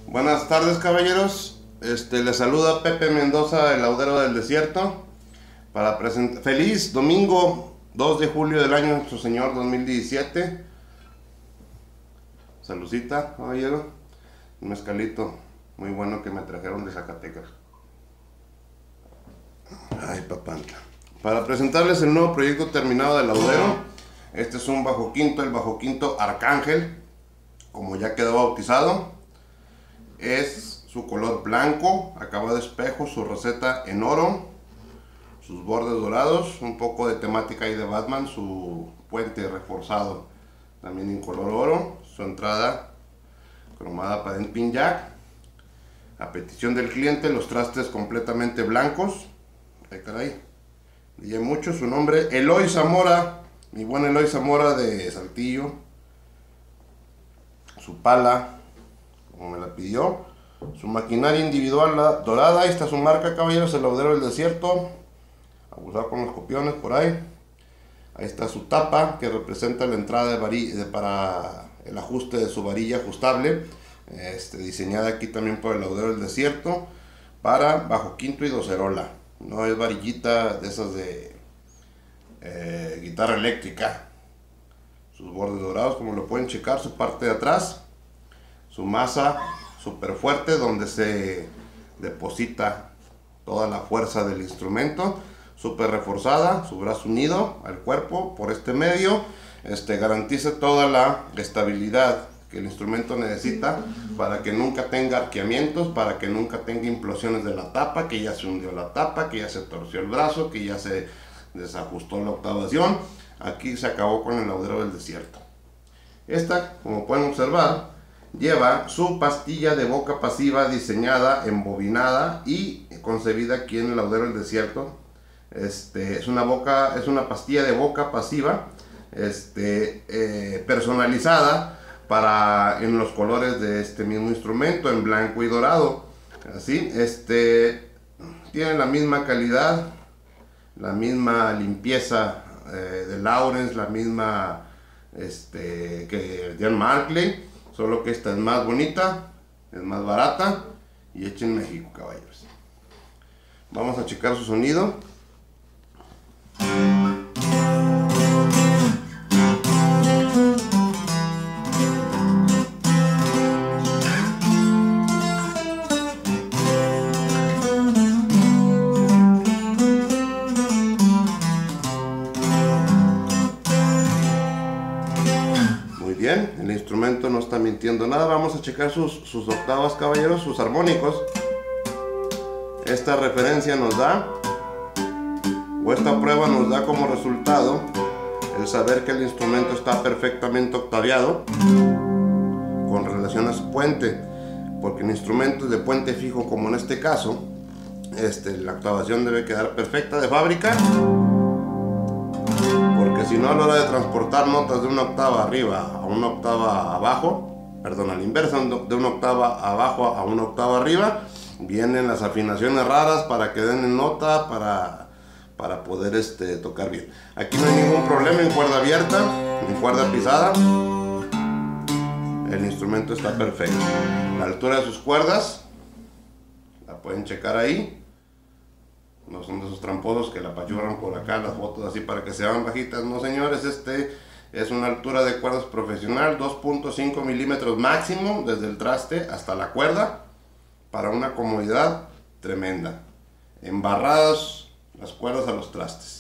Buenas tardes, caballeros. Les saluda Pepe Mendoza, el laudero del desierto, para presentar. Feliz domingo 2 de julio del año de nuestro Señor 2017. Saludcita, caballero. Un mezcalito muy bueno que me trajeron de Zacatecas. Ay, papanta. Para presentarles el nuevo proyecto terminado del laudero. Este es un bajo quinto, el bajo quinto Arcángel, como ya quedó bautizado. Es su color blanco, acabado de espejo, su roseta en oro, sus bordes dorados, un poco de temática ahí de Batman, su puente reforzado también en color oro, su entrada cromada para el pin jack. A petición del cliente, los trastes completamente blancos. Ay, caray, dije mucho. Su nombre, Eloy Zamora, mi buen Eloy Zamora de Saltillo. Su pala, como me la pidió. Su maquinaria individual dorada. Ahí está su marca, caballeros, el laudero del desierto. Abusar con los copiones por ahí. Ahí está su tapa, que representa la entrada de varilla para el ajuste de su varilla ajustable. Diseñada aquí también por el laudero del desierto, para bajo quinto y docerola. No es varillita de esas de guitarra eléctrica. Sus bordes dorados, como lo pueden checar. Su parte de atrás, su masa súper fuerte, donde se deposita toda la fuerza del instrumento, súper reforzada. Su brazo unido al cuerpo por este medio, garantiza toda la estabilidad que el instrumento necesita para que nunca tenga arqueamientos, para que nunca tenga implosiones de la tapa, que ya se hundió la tapa, que ya se torció el brazo, que ya se desajustó la octavación. Aquí se acabó con el laudero del desierto. Esta, como pueden observar, lleva su pastilla de boca pasiva diseñada, embobinada y concebida aquí en el laudero del desierto. Es una pastilla de boca pasiva, personalizada en los colores de este mismo instrumento, en blanco y dorado. Así, tiene la misma calidad, la misma limpieza de Lawrence, la misma que Jan Markley, solo que esta es más bonita, es más barata y hecha en México, caballeros. Vamos a checar su sonido. Bien, el instrumento no está mintiendo nada. Vamos a checar sus octavas, caballeros, sus armónicos. Esta referencia nos da, o esta prueba nos da como resultado, el saber que el instrumento está perfectamente octaviado con relación a su puente, porque en instrumentos de puente fijo, como en este caso, la octavación debe quedar perfecta de fábrica, porque si no, a la hora de transportar notas de una octava arriba a una octava abajo, perdón, a la inversa, de una octava abajo a una octava arriba, vienen las afinaciones raras para que den en nota, para poder tocar bien. Aquí no hay ningún problema en cuerda abierta, en cuerda pisada. El instrumento está perfecto. La altura de sus cuerdas la pueden checar ahí. No son de esos tramposos que la apachurran por acá las fotos así para que se vean bajitas. No, señores, es una altura de cuerdas profesional, 2.5 milímetros máximo desde el traste hasta la cuerda, para una comodidad tremenda. Embarradas las cuerdas a los trastes.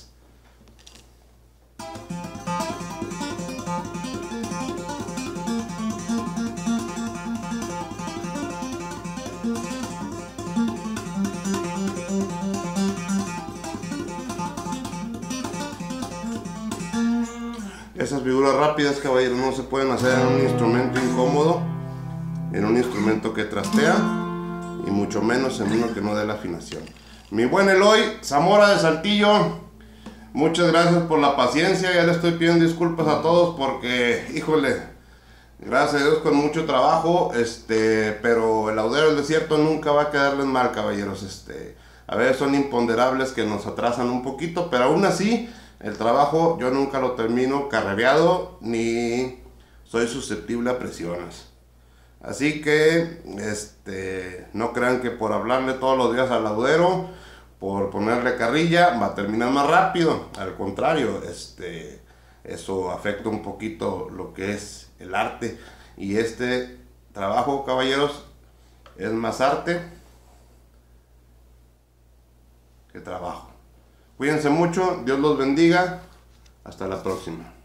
Esas figuras rápidas, caballeros, no se pueden hacer en un instrumento incómodo, en un instrumento que trastea, y mucho menos en uno que no dé la afinación. Mi buen Eloy Zamora de Saltillo, muchas gracias por la paciencia. Ya le estoy pidiendo disculpas a todos porque, híjole, gracias a Dios con mucho trabajo, pero el laudero del desierto nunca va a quedarles mal, caballeros. A veces son imponderables que nos atrasan un poquito, pero aún así el trabajo yo nunca lo termino carrereado ni soy susceptible a presiones. Así que no crean que por hablarle todos los días al laudero, por ponerle carrilla, va a terminar más rápido. Al contrario, eso afecta un poquito lo que es el arte. Y este trabajo, caballeros, es más arte que trabajo. Cuídense mucho, Dios los bendiga. Hasta la próxima.